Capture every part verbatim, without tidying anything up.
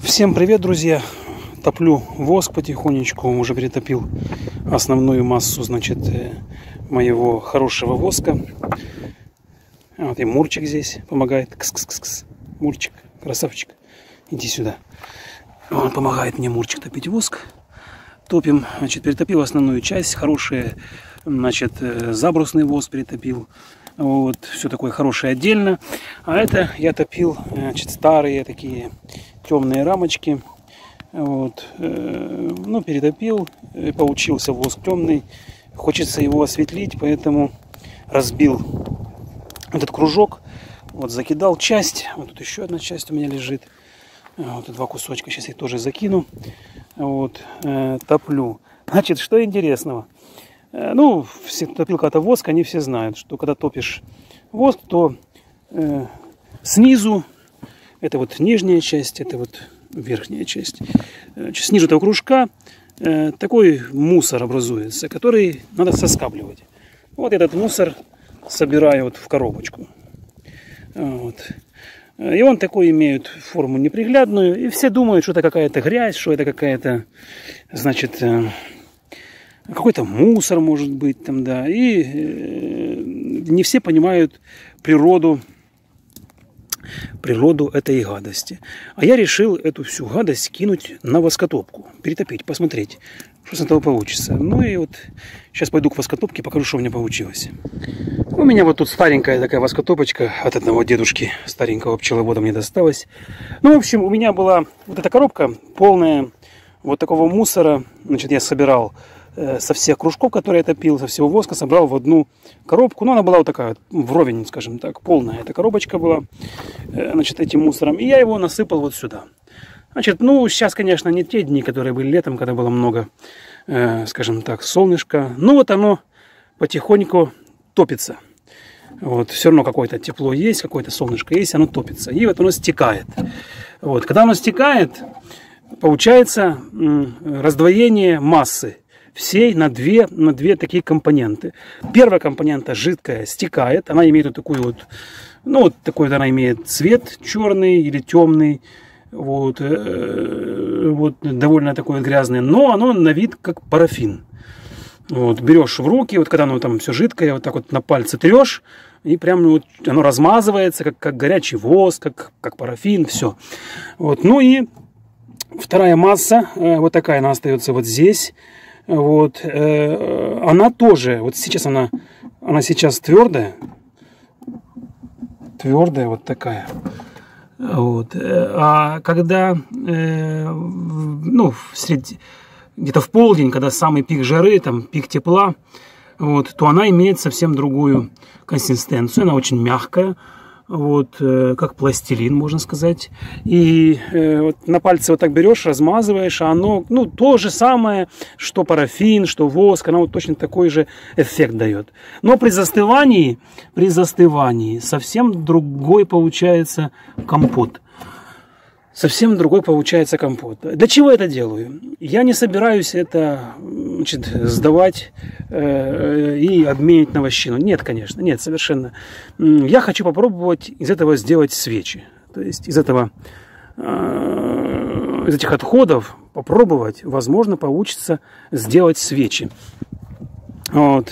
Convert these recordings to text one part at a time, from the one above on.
Всем привет, друзья! Топлю воск потихонечку, уже перетопил основную массу, значит, моего хорошего воска. Вот и Мурчик здесь помогает. Кс-кс-кс-кс. Мурчик, красавчик, иди сюда. Он помогает мне, Мурчик, топить воск. Топим, значит, перетопил основную часть, хороший, значит, забрусный воск перетопил. Вот, все такое хорошее отдельно. А это я топил, значит, старые такие темные рамочки. Вот, э, ну, перетопил, получился воск темный. Хочется его осветлить, поэтому разбил этот кружок. Вот, закидал часть. Вот тут еще одна часть у меня лежит. Вот, два кусочка. Сейчас их тоже закину. Вот, э, топлю. Значит, что интересного? Ну, все, кто топил когда-то воск, они все знают, что когда топишь воск, то э, снизу, это вот нижняя часть, это вот верхняя часть, э, снизу этого кружка э, такой мусор образуется, который надо соскабливать. Вот этот мусор собираю вот в коробочку. Вот. И он такой имеет форму неприглядную, и все думают, что это какая-то грязь, что это какая-то, значит... Э, какой-то мусор, может быть, там, да. И э, не все понимают природу, природу этой гадости. А я решил эту всю гадость кинуть на воскотопку, перетопить, посмотреть, что с этого получится. Ну и вот сейчас пойду к воскотопке, покажу, что у меня получилось. У меня вот тут старенькая такая воскотопочка от одного дедушки, старенького пчеловода мне досталась. Ну, в общем, у меня была вот эта коробка полная вот такого мусора. Значит, я собирал со всех кружков, которые я топил, со всего воска, собрал в одну коробку. Ну, она была вот такая, вровень, скажем так, полная эта коробочка была, значит, этим мусором. И я его насыпал вот сюда. Значит, ну, сейчас, конечно, не те дни, которые были летом, когда было много, э, скажем так, солнышка. Ну, вот оно потихоньку топится. Вот, все равно какое-то тепло есть, какое-то солнышко есть, оно топится. И вот оно стекает. Вот, когда оно стекает, получается м, раздвоение массы всей на две, на две такие компоненты. Первая компонента жидкая стекает, она имеет вот такую вот, ну вот такой вот она имеет цвет черный или темный, вот, э, вот довольно такой грязный, но оно на вид как парафин. Вот, берешь в руки, вот когда оно там все жидкое, вот так вот на пальцы трешь, и прям вот оно размазывается, как, как горячий воск, как, как парафин, все. Вот, ну и вторая масса, э, вот такая она остается вот здесь. Вот, э, она тоже, вот сейчас она, она сейчас твердая, твердая вот такая, вот, а когда, э, ну, среди, где-то в полдень, когда самый пик жары, там, пик тепла, вот, то она имеет совсем другую консистенцию, она очень мягкая, вот, э, как пластилин, можно сказать. И э, вот на пальце вот так берешь, размазываешь, а оно, ну, то же самое, что парафин, что воск, оно вот точно такой же эффект дает. Но при застывании, при застывании совсем другой получается компот. Совсем другой получается компот. Для чего я это делаю? Я не собираюсь это, значит, сдавать э, и обменять на вощину. Нет, конечно, нет, совершенно. Я хочу попробовать из этого сделать свечи. То есть из этого, э, из этих отходов попробовать, возможно, получится сделать свечи. Вот.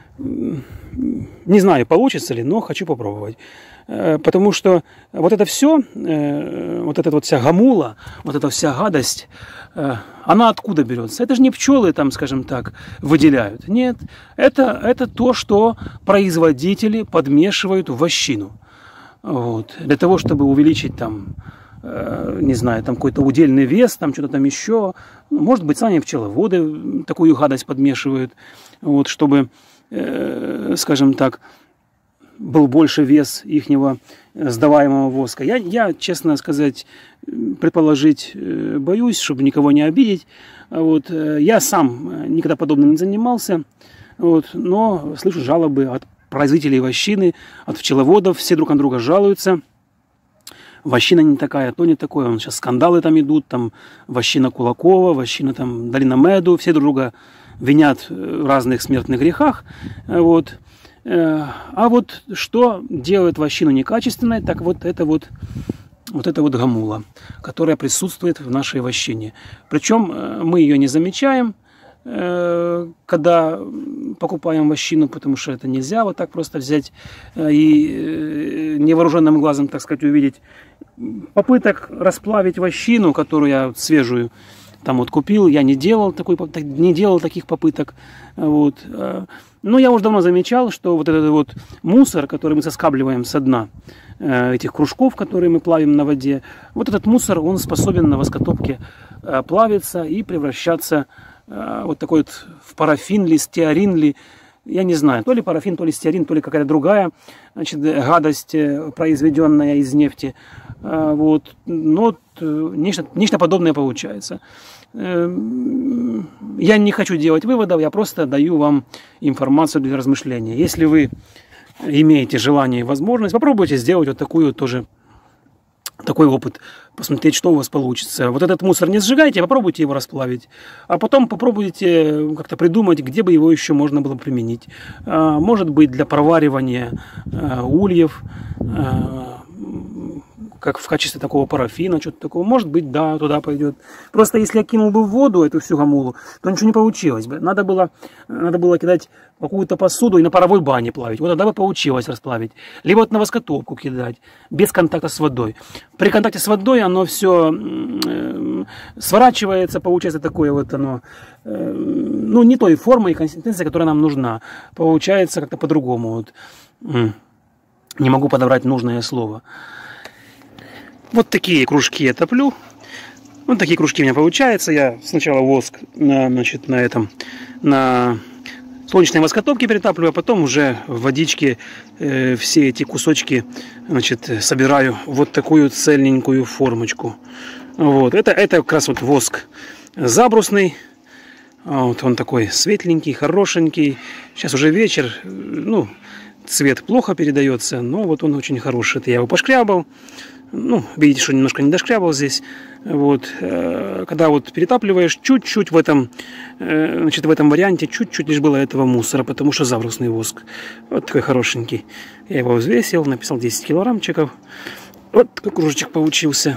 Не знаю, получится ли, но хочу попробовать. Потому что вот это все, вот эта вот вся гамула, вот эта вся гадость, она откуда берется? Это же не пчелы там, скажем так, выделяют. Нет, это, это то, что производители подмешивают в вощину. Вот. Для того, чтобы увеличить там, не знаю, там какой-то удельный вес, там что-то там еще. Может быть, сами пчеловоды такую гадость подмешивают, вот, чтобы, скажем так, был больше вес ихнего сдаваемого воска. Я, я, честно сказать, предположить боюсь, чтобы никого не обидеть. Вот. Я сам никогда подобным не занимался, вот. Но слышу жалобы от производителей вощины, от пчеловодов, все друг на друга жалуются. Вощина не такая, то не такое. Вон сейчас скандалы там идут, там вощина Кулакова, вощина там Долина Меду, все друг друга винят в разных смертных грехах. Вот. А вот что делает вощину некачественной, так вот это вот вот эта вот гамула, которая присутствует в нашей вощине. Причем мы ее не замечаем, когда покупаем вощину, потому что это нельзя вот так просто взять и невооруженным глазом, так сказать, увидеть. Попыток расплавить вощину, которую я свежую там вот купил, я не делал, такой, не делал таких попыток. Вот. Но я уже давно замечал, что вот этот вот мусор, который мы соскабливаем со дна этих кружков, которые мы плавим на воде, вот этот мусор, он способен на воскотопке плавиться и превращаться вот такой вот в парафин ли, стеарин ли, я не знаю, то ли парафин, то ли стеарин, то ли какая-то другая, значит, гадость, произведенная из нефти. Вот. Но нечто, нечто подобное получается. Я не хочу делать выводов, я просто даю вам информацию для размышления. Если вы имеете желание и возможность, попробуйте сделать вот такую тоже, такой опыт, посмотреть, что у вас получится. Вот этот мусор не сжигайте, попробуйте его расплавить, а потом попробуйте как-то придумать, где бы его еще можно было применить. Может быть, для проваривания ульев, как в качестве такого парафина, что-то такого. Может быть, да, туда пойдет. Просто если я кинул бы в воду эту всю гамулу, то ничего не получилось бы. Надо было, надо было кидать в какую-то посуду и на паровой бане плавить. Вот тогда бы получилось расплавить. Либо вот на воскотопку кидать, без контакта с водой. При контакте с водой оно все э, сворачивается, получается такое вот оно, э, ну, не той формы и консистенции, которая нам нужна. Получается как-то по-другому. Вот. Не могу подобрать нужное слово. Вот такие кружки я топлю. Вот такие кружки у меня получаются. Я сначала воск на, значит, на этом, на солнечной воскотопке перетапливаю, а потом уже в водичке э, все эти кусочки, значит, собираю в вот такую цельненькую формочку. Вот. Это, это как раз вот воск забрусный. Вот он такой светленький, хорошенький. Сейчас уже вечер. Ну, цвет плохо передается, но вот он очень хороший. Это я его пошкрябал. Ну, видите, что немножко не дошкрябал здесь. Вот. Когда вот перетапливаешь, чуть-чуть в этом, значит, в этом варианте, чуть-чуть лишь было этого мусора, потому что забрусный воск. Вот такой хорошенький. Я его взвесил, написал десять килограммчиков. Вот такой кружочек получился.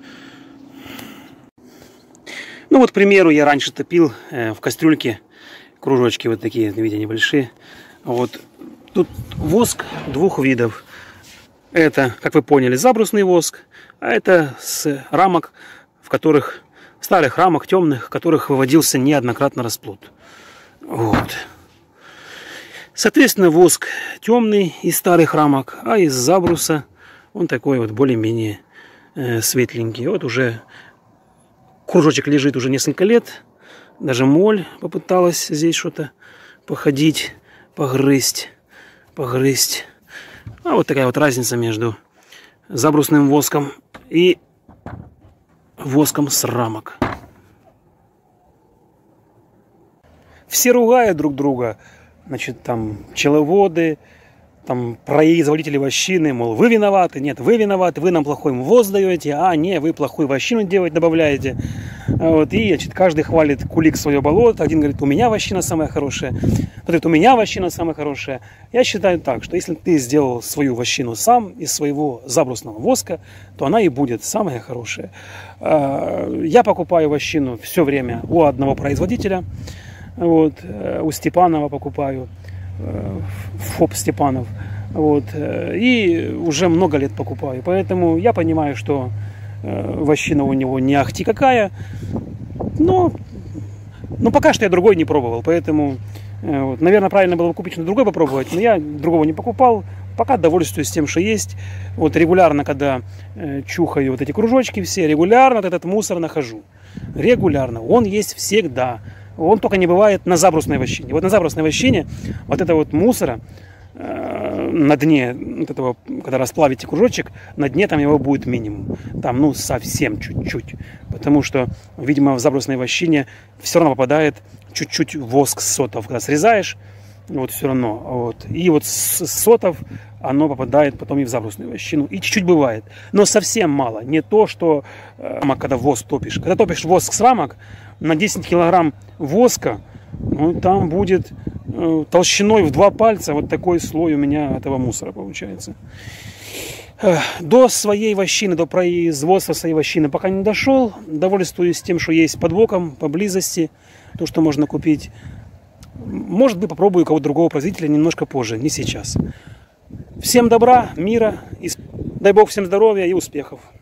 Ну вот, к примеру, я раньше топил в кастрюльке кружочки вот такие, видите, небольшие. Вот. Тут воск двух видов. Это, как вы поняли, забрусный воск, а это с рамок, в которых, старых рамок, темных, в которых выводился неоднократно расплод. Вот. Соответственно, воск темный из старых рамок, а из забруса он такой вот более-менее э, светленький. Вот уже кружочек лежит уже несколько лет, даже моль попыталась здесь что-то походить, погрызть, погрызть. А вот такая вот разница между забрусным воском и воском с рамок. Все ругают друг друга, значит, там пчеловоды, там производители вощины, мол, вы виноваты, нет, вы виноваты, вы нам плохой МВОЗ даете, а не, вы плохую вощину делать добавляете. Вот, и, значит, каждый хвалит кулик свое болото, один говорит, у меня вощина самая хорошая, тот говорит, у меня вощина самая хорошая. Я считаю так, что если ты сделал свою вощину сам из своего забрусного воска, то она и будет самая хорошая. Я покупаю вощину все время у одного производителя, вот, у Степанова покупаю, ФОП Степанов, вот, и уже много лет покупаю, поэтому я понимаю, что вощина у него не ахти какая, но, но пока что я другой не пробовал, поэтому, вот, наверное, правильно было бы купить что-то другое попробовать, но я другого не покупал, пока довольствуюсь тем, что есть. Вот регулярно, когда э, чухаю вот эти кружочки все, регулярно вот этот мусор нахожу, регулярно, он есть всегда. Он только не бывает на забрусной вощине. Вот на забрусной вощине вот это вот мусора э, на дне, вот этого, когда расплавите кружочек, на дне там его будет минимум. Там, ну, совсем чуть-чуть. Потому что, видимо, в забрусной вощине все равно попадает чуть-чуть воск с сотов. Когда срезаешь, вот все равно. Вот. И вот с сотов оно попадает потом и в забрусную вощину. И чуть-чуть бывает. Но совсем мало. Не то, что э, когда воск топишь. Когда топишь воск с рамок, на десять килограмм воска, ну, там будет э, толщиной в два пальца вот такой слой у меня этого мусора получается. До своей вощины, до производства своей вощины пока не дошел. Довольствуюсь тем, что есть под боком, поблизости, то, что можно купить. Может быть, попробую у кого-то другого производителя немножко позже, не сейчас. Всем добра, мира, и дай Бог всем здоровья и успехов.